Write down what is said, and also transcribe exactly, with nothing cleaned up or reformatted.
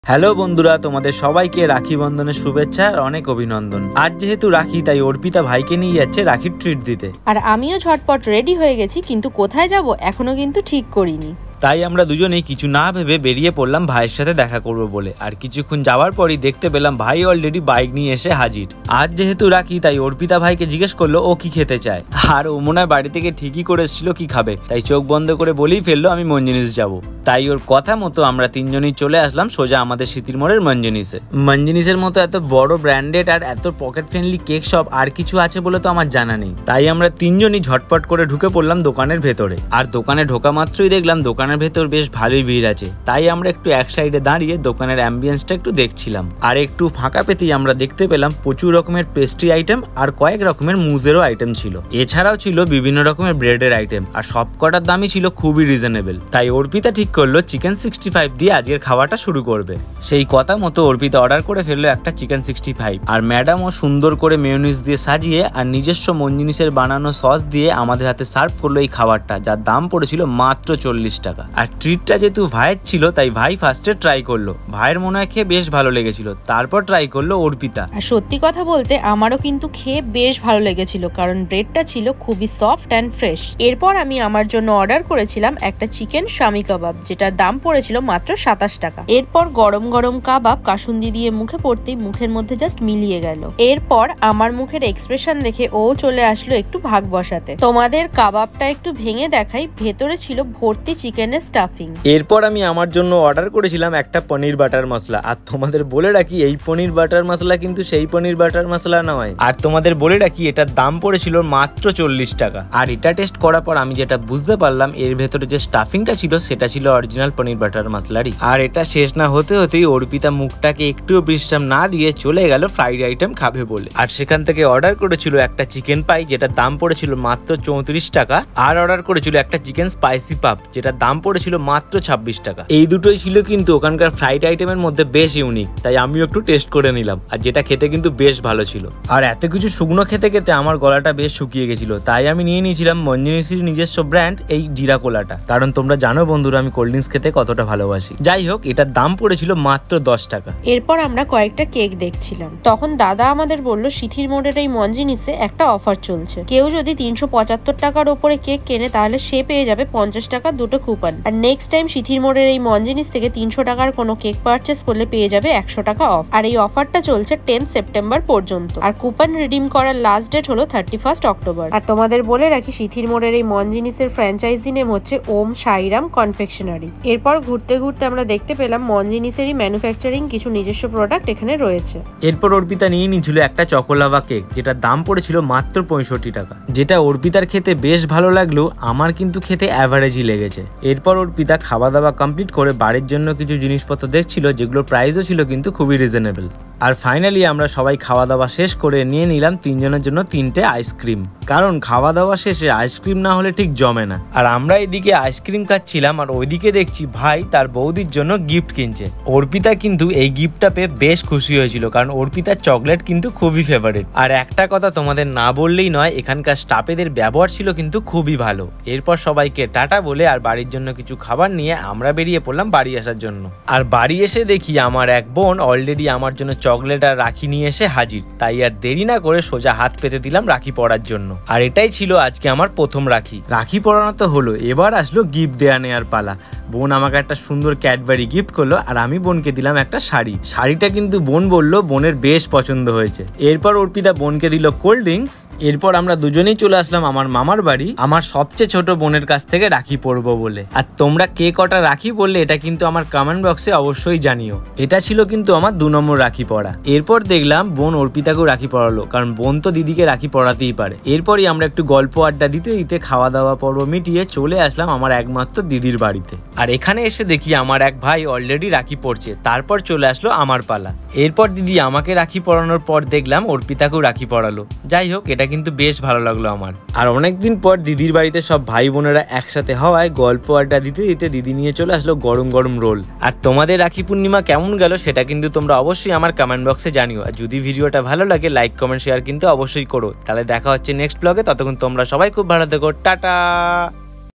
Hello বন্ধুরা, তোমাদের সবাইকে রাখি বন্ধনের শুভেচ্ছা আর অনেক অভিনন্দন। আজ যেহেতু রাখি, তাই অর্পিতা ভাইকে নিয়ে যাচ্ছে রাখির ট্রিট দিতে। আর আমিও ঝটপট রেডি হয়ে গেছি, কিন্তু কোথায় যাব এখনো কিন্তু ঠিক করিনি। তাই আমরা দুজনেই কিছু না ভেবে বেরিয়ে পড়লাম ভাইয়ের সাথে দেখা করব বলে। আর কিছুক্ষণ যাওয়ার পরই দেখতে পেলাম ভাই অলরেডি বাইক নিয়ে এসে হাজির। আজ যেহেতু রাখি, তাই অর্পিতা ভাইকে জিজ্ঞেস করলো ও কি খেতে চায়। আর ও মনে হয় বাড়ি থেকে ঠিকই করে এসেছিল কি খাবে, তাই চোখ বন্ধ করে বলেই ফেললো আমি মঞ্জিনিস যাব। তাই ওর কথা মতো আমরা তিনজনই চলে আসলাম সোজা আমাদের স্মৃতির মোড়ের মঞ্জিনিসে। মঞ্জিনিসের মতো এত বড় ব্র্যান্ডেড আর এত পকেট ফ্রেন্ডলি কেক শপ আর কিছু আছে বলে তো আমার জানা নেই। তাই আমরা তিনজনই ঝটপট করে ঢুকে পড়লাম দোকানের ভেতরে। আর দোকানে ঢোকা মাত্রই দেখলাম দোকানের ভেতর বেশ ভালোই ভিড় আছে। তাই আমরা একটু এক সাইডে দাঁড়িয়ে দোকানের অ্যাম্বিয়েন্সটা একটু দেখছিলাম। আর একটু ফাঁকা পেতেই আমরা দেখতে পেলাম প্রচুর রকমের পেস্ট্রি আইটেম আর কয়েক রকমের মুজেরও আইটেম ছিল। এছাড়াও ছিল বিভিন্ন রকমের ব্রেডের আইটেম, আর সব কটার দামই ছিল খুবই রিজনেবল। তাই অর্পিতা ঠিক করলো চিকেন সিক্সটি ফাইভ দিয়ে আজকের খাওয়াটা শুরু করবে। সেই কথা মতো অর্পিতা অর্ডার করে ফেললো একটা চিকেন সিক্সটি ফাইভ। আর ম্যাডামও সুন্দর করে মেয়োনিজ দিয়ে সাজিয়ে আর নিজস্ব মঞ্জিনিসের বানানো সস দিয়ে আমাদের হাতে সার্ভ করলো এই খাবারটা, যার দাম পড়েছিল মাত্র চল্লিশ টাকা। আর ট্রিটটা যেহেতু ভাইয়ের ছিল, তাই ভাই ফার্স্টে ট্রাই করলো। ভাইয়ের মনে হয় খেয়ে বেশ ভালো লেগেছিল, তারপর ট্রাই করলো অর্পিতা। আর সত্যি কথা বলতে আমারও কিন্তু খেয়ে বেশ ভালো লেগেছিল, কারণ ব্রেডটা ছিল খুবই সফট অ্যান্ড ফ্রেশ। এরপর আমি আমার জন্য অর্ডার করেছিলাম একটা চিকেন শামি কাবাব, যেটার দাম পড়েছিল মাত্র সাতাশ টাকা। এরপর গরম গরম কাবাব কাসুন্দি দিয়ে মুখে পড়তেই মুখের মধ্যে জাস্ট মিলিয়ে গেল। এরপর আমার মুখের এক্সপ্রেশন দেখে ও চলে আসলো একটু ভাগ বসাতে। তোমাদের কাবাবটা একটু ভেঙে দেখাই, ভেতরে ছিল ভর্তি চিকেনের স্টাফিং। এরপর আমি আমার জন্য অর্ডার করেছিলাম একটা পনির বাটার মশলা। আর তোমাদের বলে রাখি, এই পনির বাটার মশলা কিন্তু সেই পনির বাটার মশলা নয়। আর তোমাদের বলে রাখি, এটার দাম পড়েছিল মাত্র চল্লিশ টাকা। আর এটা টেস্ট করার পর আমি যেটা বুঝতে পারলাম, এর ভেতরে যে স্টাফিংটা ছিল সেটা ছিল অরিজিনাল পনির বাটার মশলারই। আর এটা শেষ না হতে হতেই অর্পিতা মুখটাকে একটুও বিশ্রাম না দিয়ে চলে গেল ফ্রাইড আইটেম খাবে বলে। আর সেখান থেকে অর্ডার করেছিল একটা চিকেন পাই, যেটার দাম পড়েছিল মাত্র চৌত্রিশ টাকা। আর অর্ডার করেছিল একটা চিকেন স্পাইসি পাপ, যেটার দাম পড়েছিল মাত্র ছাব্বিশ টাকা। এই দুটোই ছিল কিন্তু ওখানকার ফ্রাইড আইটেমের মধ্যে বেশ ইউনিক, তাই আমিও একটু টেস্ট করে নিলাম। আর যেটা খেতে কিন্তু বেশ ভালো ছিল। আর এত কিছু শুকনো খেতে খেতে আমার গলাটা বেশ শুকিয়ে গেছিল, তাই আমি নিয়ে নিয়েছিলাম মঞ্জিনিসির নিজস্ব ব্র্যান্ড এই জিরা কোলাটা। কারণ তোমরা জানো বন্ধুরা, আমি কোল্ড ড্রিঙ্কস খেতে কতটা ভালোবাসি। যাই হোক, এটার দাম পড়েছিল মাত্র দশ টাকা। এরপর আমরা কয়েকটা কেক দেখছিলাম, তখন দাদা আমাদের বললো সিথির মোড়ের এই মঞ্জিনিসে একটা অফার চলছে। কেউ যদি তিনশো পঁচাত্তর টাকার ওপরে কেক কেনে, তাহলে সে পেয়ে যাবে পঞ্চাশ টাকার দুটো কুপন। আর নেক্সট টাইম সিথির মোড়ের এই মঞ্জিনিস থেকে তিনশো টাকার কোনো কেক পারচেস করলে পেয়ে যাবে একশো টাকা অফ। আর এই অফারটা চলছে টেন্থ সেপ্টেম্বর পর্যন্ত। আর কুপন রিডিম করার লাস্ট ডেট হলো থার্টি ফার্স্ট অক্টোবর। আর তোমাদের বলে রাখি, সিথির মোড়ের এই মঞ্জিনিসের ফ্র্যাঞ্চাইজি নেম হচ্ছে ওম সাইরাম কনফেকশনারি। এরপর ঘুরতে ঘুরতে আমরা দেখতে পেলাম মঞ্জিনিসেরই ম্যানুফ্যাকচারিং কিছু নিজস্ব প্রোডাক্ট এখানে রয়েছে। এরপর অর্পিতা নিয়ে নিয়েছিল একটা চকোলাভা কেক, যেটার দাম পড়েছিল মাত্র পঁয়ষট্টি টাকা। যেটা অর্পিতার খেতে বেশ ভালো লাগলো, আমার কিন্তু খেতে অ্যাভারেজই লেগেছে। এরপর অর্পিতা খাওয়া দাওয়া কমপ্লিট করে বাড়ির জন্য কিছু জিনিসপত্র দেখছিল, যেগুলোর প্রাইসও ছিল কিন্তু খুবই রিজনেবল। আর ফাইনালি আমরা সবাই খাওয়া দাওয়া শেষ করে নিয়ে নিলাম তিনজনের জন্য তিনটে আইসক্রিম, কারণ খাওয়া দাওয়া শেষে আইসক্রিম না হলে ঠিক জমে না। আর আমরা এদিকে আইসক্রিম খাচ্ছিলাম, আর ওইদিকে দেখছি ভাই তার বৌদির জন্য গিফট কিনছে। অর্পিতা কিন্তু এই গিফটটা পেয়ে বেশ খুশি হয়েছিল, কারণ অর্পিতার চকলেট কিন্তু খুবই ফেভারিট। আর একটা কথা তোমাদের না বললেই নয়, এখানকার স্টাফেদের ব্যবহার ছিল কিন্তু খুবই ভালো। এরপর সবাইকে টাটা বলে আর বাড়ির জন্য কিছু খাবার নিয়ে আমরা বেরিয়ে পড়লাম বাড়ি আসার জন্য। আর বাড়ি এসে দেখি আমার এক বোন অলরেডি আমার জন্য চকলেট আর রাখি নিয়ে এসে হাজির। তাই আর দেরি না করে সোজা হাত পেতে দিলাম রাখি পরার জন্য। আর এটাই ছিল আজকে আমার প্রথম রাখি। রাখি পরানো তো হলো, এবার আসলো গিফট দেয়া নেওয়ার পালা। বোন আমাকে একটা সুন্দর ক্যাডবেরি গিফট করলো, আর আমি বোনকে দিলাম একটা শাড়ি। শাড়িটা কিন্তু বোন বললো বোনের বেশ পছন্দ হয়েছে। এরপর অর্পিতা বোনকে দিল কোল্ড ড্রিঙ্কস। এরপর আমরা দুজনেই চলে আসলাম আমার মামার বাড়ি, আমার সবচেয়ে ছোট বোনের কাছ থেকে রাখি পরবো বলে। আর তোমরা কে কটা রাখি পরলে এটা কিন্তু আমার কমেন্ট বক্সে অবশ্যই জানিও। এটা ছিল কিন্তু আমার দু নম্বর রাখি পরা। এরপর দেখলাম বোন অর্পিতাকেও রাখি পরালো, কারণ বোন তো দিদিকে রাখি পরাতেই পারে। এরপরই আমরা একটু গল্প আড্ডা দিতে দিতে খাওয়া দাওয়া পর্ব মিটিয়ে চলে আসলাম আমার একমাত্র দিদির বাড়িতে। আর এখানে এসে দেখি আমার এক ভাই অলরেডি রাখি পরছে। তারপর চলে আসলো আমার পালা। এরপর দিদি আমাকে রাখি পরানোর পর দেখলাম অর্পিতাকেও রাখি পরালো। যাই হোক, এটা কিন্তু বেশ ভালো লাগলো আমার। আর অনেকদিন পর দিদির বাড়িতে সব ভাই বোনেরা একসাথে হওয়ায় গল্প আড্ডা দিতে দিতে দিদি নিয়ে চলে আসলো গরম গরম রোল। আর তোমাদের রাখি পূর্ণিমা কেমন গেল সেটা কিন্তু তোমরা অবশ্যই আমার কমেন্ট বক্সে জানিও। আর যদি ভিডিওটা ভালো লাগে লাইক কমেন্ট শেয়ার কিন্তু অবশ্যই করো। তাহলে দেখা হচ্ছে নেক্সট ব্লগে। ততক্ষণ তোমরা সবাই খুব ভালো থেকো, টাটা।